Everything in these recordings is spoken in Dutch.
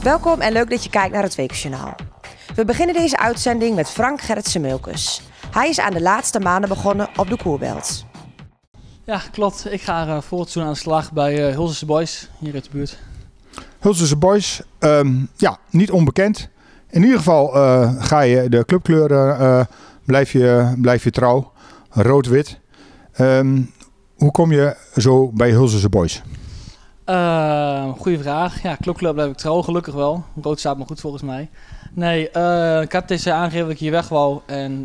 Welkom en leuk dat je kijkt naar het Weekjournaal. We beginnen deze uitzending met Frank Gerritsen-Meulkes. Hij is aan de laatste maanden begonnen op de Koerbelt. Ja, klopt. Ik ga volgend seizoen aan de slag bij Hulzense Boys, hier uit de buurt. Hulzense Boys, niet onbekend. In ieder geval ga je de clubkleuren, blijf je trouw, rood-wit. Hoe kom je zo bij Hulzense Boys? Goeie vraag. Ja, clubkleur blijf ik trouw, gelukkig wel. Rood staat me goed volgens mij. Nee, ik had TC aangegeven dat ik hier weg wou.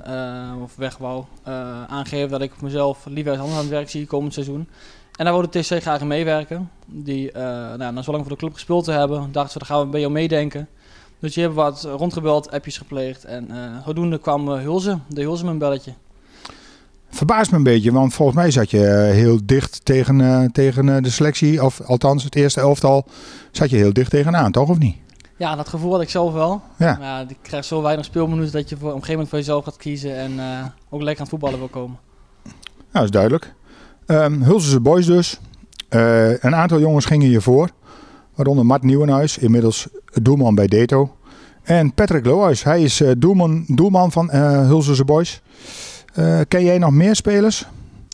Aangegeven dat ik mezelf liever als anders aan het werk zie komend seizoen. En daar wou de TC graag in meewerken. Die, na zo lang voor de club gespeeld te hebben, dachten ze, dan gaan we bij jou meedenken. Dus die hebben wat rondgebeld, appjes gepleegd. En zodoende kwam de Hulze mijn belletje. Verbaast me een beetje, want volgens mij zat je heel dicht tegen de selectie. Of althans, het eerste elftal zat je heel dicht tegenaan, toch of niet? Ja, dat gevoel had ik zelf wel. Ja. Maar je krijgt zo weinig speelminuten dat je op een gegeven moment voor jezelf gaat kiezen. En ook lekker aan het voetballen wil komen. Nou, dat is duidelijk. Hulzense Boys dus. Een aantal jongens gingen hiervoor. Waaronder Mart Nieuwenhuis, inmiddels doelman bij Deto. En Patrick Lohuis, hij is doelman van Hulzense Boys. Ken jij nog meer spelers?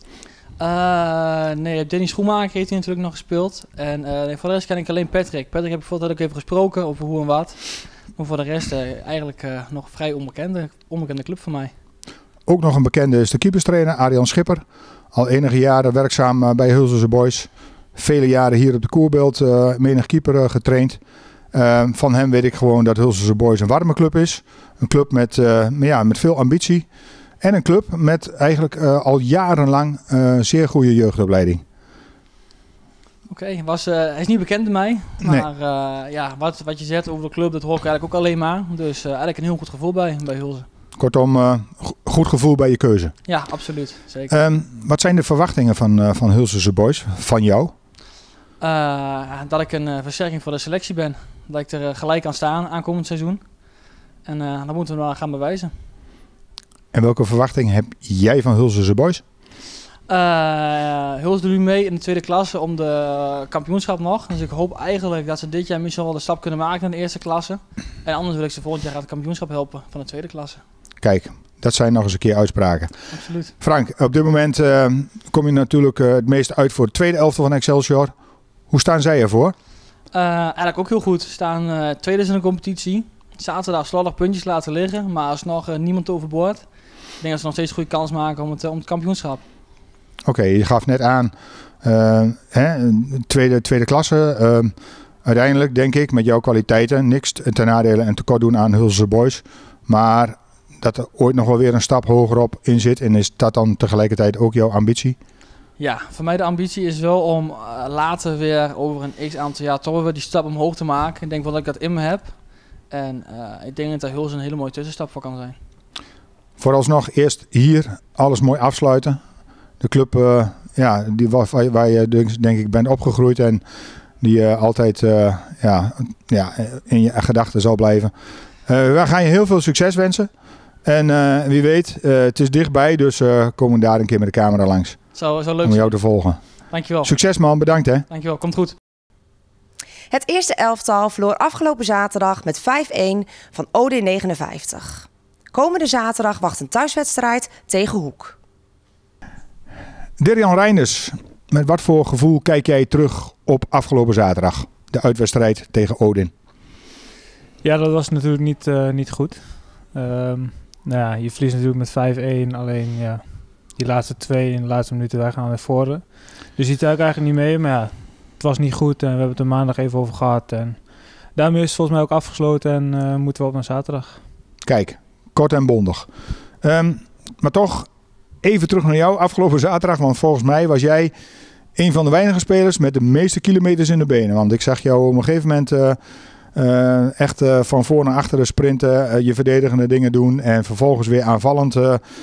Nee, Danny Schoenmaker heeft hij natuurlijk nog gespeeld. En voor de rest ken ik alleen Patrick. Patrick heb ik bijvoorbeeld ook even gesproken over hoe en wat. Maar voor de rest eigenlijk nog vrij onbekende club voor mij. Ook nog een bekende is de keeperstrainer Arjan Schipper. Al enige jaren werkzaam bij Hulzense Boys. Vele jaren hier op de Koerbelt menig keeper getraind. Van hem weet ik gewoon dat Hulzense Boys een warme club is. Een club met veel ambitie. En een club met eigenlijk al jarenlang zeer goede jeugdopleiding. Oké, hij is niet bekend bij mij. Maar nee. Wat je zegt over de club, dat hoor ik eigenlijk ook alleen maar. Dus eigenlijk een heel goed gevoel bij Hulze. Kortom, goed gevoel bij je keuze. Ja, absoluut. Zeker. Wat zijn de verwachtingen van Hulzense Boys, van jou? Dat ik een versterking voor de selectie ben. Dat ik er gelijk kan staan aankomend seizoen. En dat moeten we maar gaan bewijzen. En welke verwachting heb jij van Hulzense Boys? Hulze doet nu mee in de tweede klasse om de kampioenschap nog. Dus ik hoop eigenlijk dat ze dit jaar misschien wel de stap kunnen maken naar de eerste klasse. En anders wil ik ze volgend jaar aan het kampioenschap helpen van de tweede klasse. Kijk, dat zijn nog eens een keer uitspraken. Absoluut. Frank, op dit moment kom je natuurlijk het meest uit voor het tweede elftal van Excelsior. Hoe staan zij ervoor? Eigenlijk ook heel goed. Ze staan tweede in de competitie. Zaterdag slordig puntjes laten liggen, maar alsnog niemand overboord. Ik denk dat ze nog steeds een goede kans maken om het kampioenschap. Oké, je gaf net aan, tweede klasse. Uiteindelijk denk ik met jouw kwaliteiten niks ten nadele en tekort doen aan Hulzense Boys. Maar dat er ooit nog wel weer een stap hogerop in zit. En is dat dan tegelijkertijd ook jouw ambitie? Ja, voor mij de ambitie is wel om later weer over een x-aantal jaar toch weer die stap omhoog te maken. Ik denk wel dat ik dat in me heb. En ik denk dat daar Hulze een hele mooie tussenstap voor kan zijn. Vooralsnog eerst hier alles mooi afsluiten. De club waar je denk ik bent opgegroeid en die altijd in je gedachten zal blijven. Wij gaan je heel veel succes wensen. En wie weet, het is dichtbij, dus komen we daar een keer met de camera langs. Zo leuk. Om jou te volgen. Dankjewel. Succes man, bedankt hè. Dankjewel, komt goed. Het eerste elftal verloor afgelopen zaterdag met 5-1 van OD 59. Komende zaterdag wacht een thuiswedstrijd tegen Hoek. Dirk-Jan Reinders, met wat voor gevoel kijk jij terug op afgelopen zaterdag? De uitwedstrijd tegen Odin. Ja, dat was natuurlijk niet goed. Je verliest natuurlijk met 5-1. Alleen die laatste twee in de laatste minuten wij gaan naar voren. Dus die tuik eigenlijk niet mee. Maar ja, het was niet goed en we hebben het er maandag even over gehad. En daarmee is het volgens mij ook afgesloten en moeten we op naar zaterdag. Kijk, kort en bondig. Maar toch even terug naar jou afgelopen zaterdag. Want volgens mij was jij een van de weinige spelers met de meeste kilometers in de benen. Want ik zag jou op een gegeven moment echt van voor naar achteren sprinten. Je verdedigende dingen doen. En vervolgens weer aanvallend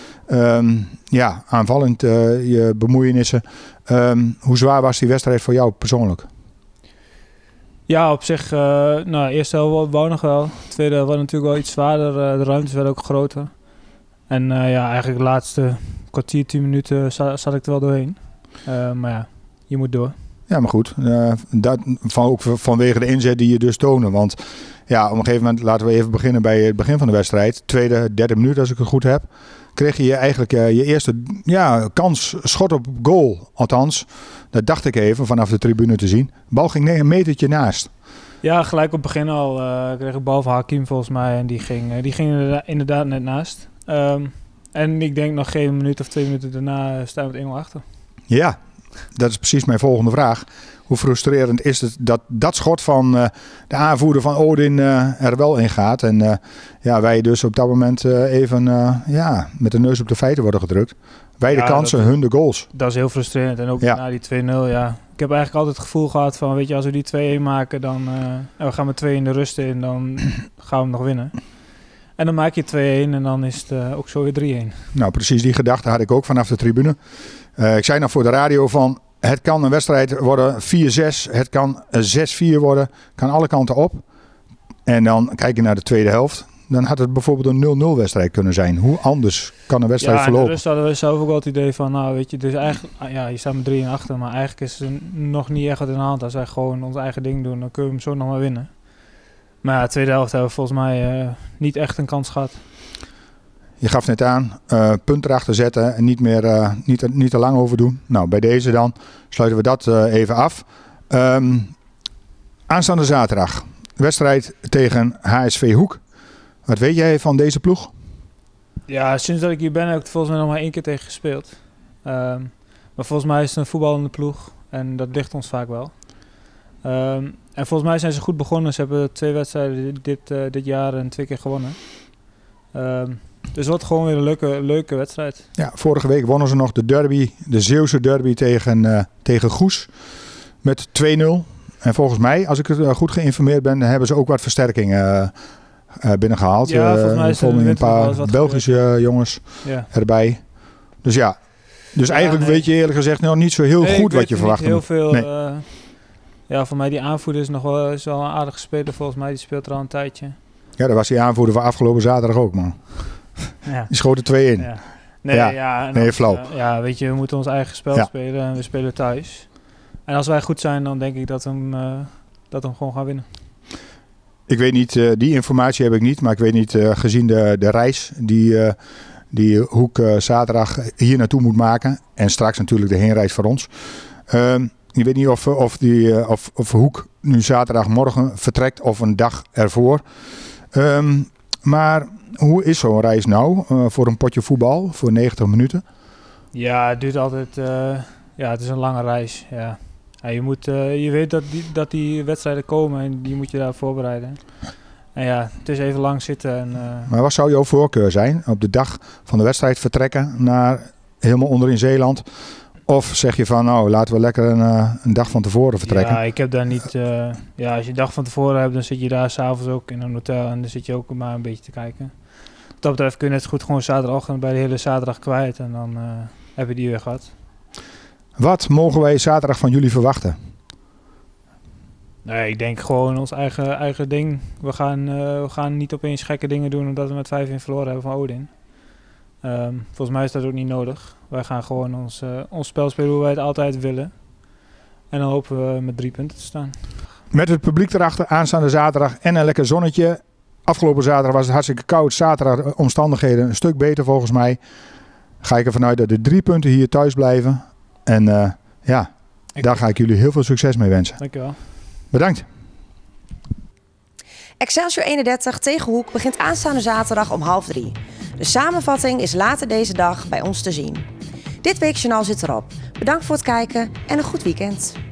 je bemoeienissen. Hoe zwaar was die wedstrijd voor jou persoonlijk? Ja, op zich, eerste helft wou nog wel. Tweede helft was natuurlijk wel iets zwaarder. De ruimtes werden ook groter. En eigenlijk de laatste kwartier, 10 minuten zat ik er wel doorheen. Maar ja, je moet door. Ja, maar goed. Ook vanwege de inzet die je dus tonen. Want ja, op een gegeven moment, laten we even beginnen bij het begin van de wedstrijd. Tweede, derde minuut als ik het goed heb. Kreeg je eigenlijk je eerste kans, schot op goal. Althans, dat dacht ik even vanaf de tribune te zien. De bal ging een metertje naast. Ja, gelijk op het begin al kreeg ik bal van Hakim volgens mij. En die ging inderdaad net naast. En ik denk nog geen minuut of 2 minuten daarna staan we met 1-0 achter. Ja, dat is precies mijn volgende vraag. Hoe frustrerend is het dat schot van de aanvoerder van Odin er wel in gaat. En wij dus op dat moment even met de neus op de feiten worden gedrukt. Wij de kansen, hun de goals. Dat is heel frustrerend. En ook na die 2-0, ja. Ik heb eigenlijk altijd het gevoel gehad van, weet je, als we die 2-1 maken, dan we gaan met 2 in de rust in, dan gaan we hem nog winnen. En dan maak je 2-1 en dan is het ook zo weer 3-1. Nou, precies die gedachte had ik ook vanaf de tribune. Ik zei nog voor de radio van, het kan een wedstrijd worden 4-6, het kan 6-4 worden, kan alle kanten op. En dan kijk je naar de tweede helft. Dan had het bijvoorbeeld een 0-0 wedstrijd kunnen zijn. Hoe anders kan een wedstrijd verlopen? Ja, dus hadden we zelf ook wel het idee van, nou weet je, dus eigenlijk, je staat met 3 en achter, maar eigenlijk is er nog niet echt wat in de hand. Als wij gewoon ons eigen ding doen, dan kunnen we hem zo nog maar winnen. Maar ja, de tweede helft hebben we volgens mij niet echt een kans gehad. Je gaf net aan, punt erachter zetten en niet te lang over doen. Nou, bij deze dan sluiten we dat even af. Aanstaande zaterdag, wedstrijd tegen HSV Hoek. Wat weet jij van deze ploeg? Ja, sinds dat ik hier ben heb ik er volgens mij nog maar 1 keer tegen gespeeld. Maar volgens mij is het een voetballende ploeg en dat ligt ons vaak wel. En volgens mij zijn ze goed begonnen. Ze hebben 2 wedstrijden dit jaar en 2 keer gewonnen. Dus het wordt gewoon weer een leuke wedstrijd. Ja, vorige week wonnen ze nog de derby, de Zeeuwse derby tegen Goes met 2-0. En volgens mij, als ik goed geïnformeerd ben, hebben ze ook wat versterkingen binnengehaald. Ja, volgens mij is een paar Belgische jongens erbij. Dus ja, eigenlijk weet je eerlijk gezegd nog niet zo heel goed wat je verwacht. Heel veel. Nee. Voor mij die aanvoerder is wel een aardige speler volgens mij. Die speelt er al een tijdje. Ja, dat was die aanvoerder van afgelopen zaterdag ook, man. Ja. Die schoot er 2 in. Ja. Nee, flauw. Ja, weet je, we moeten ons eigen spel spelen en we spelen thuis. En als wij goed zijn, dan denk ik dat we hem gewoon gaan winnen. Ik weet niet, die informatie heb ik niet, maar ik weet niet, gezien de reis die Hoek zaterdag hier naartoe moet maken. En straks natuurlijk de heenreis voor ons. Ik weet niet of Hoek nu zaterdagmorgen vertrekt of een dag ervoor. Maar hoe is zo'n reis nou voor een potje voetbal voor 90 minuten? Ja, het duurt altijd. Het is een lange reis. Ja. Ja, je weet dat die wedstrijden komen en die moet je daar voorbereiden. En ja, het is even lang zitten. En, Maar wat zou jouw voorkeur zijn? Op de dag van de wedstrijd vertrekken naar helemaal onder in Zeeland? Of zeg je van, nou, laten we lekker een dag van tevoren vertrekken? Ja, ik heb daar niet... als je een dag van tevoren hebt, dan zit je daar s'avonds ook in een hotel. En dan zit je ook maar een beetje te kijken. Wat dat betreft kun je net goed gewoon zaterdagochtend bij de hele zaterdag kwijt. En dan heb je die weer gehad. Wat mogen wij zaterdag van jullie verwachten? Nee, ik denk gewoon ons eigen ding. We gaan niet opeens gekke dingen doen omdat we met 5-1 verloren hebben van Odin. Volgens mij is dat ook niet nodig. Wij gaan gewoon ons spel spelen hoe wij het altijd willen. En dan hopen we met 3 punten te staan. Met het publiek erachter, aanstaande zaterdag en een lekker zonnetje. Afgelopen zaterdag was het hartstikke koud. Zaterdag omstandigheden een stuk beter volgens mij. Ga ik ervan uit dat de 3 punten hier thuis blijven. En daar ga ik jullie heel veel succes mee wensen. Dankjewel. Bedankt. Excelsior 31 tegen Hoek begint aanstaande zaterdag om 14:30. De samenvatting is later deze dag bij ons te zien. Dit weekjournaal zit erop. Bedankt voor het kijken en een goed weekend.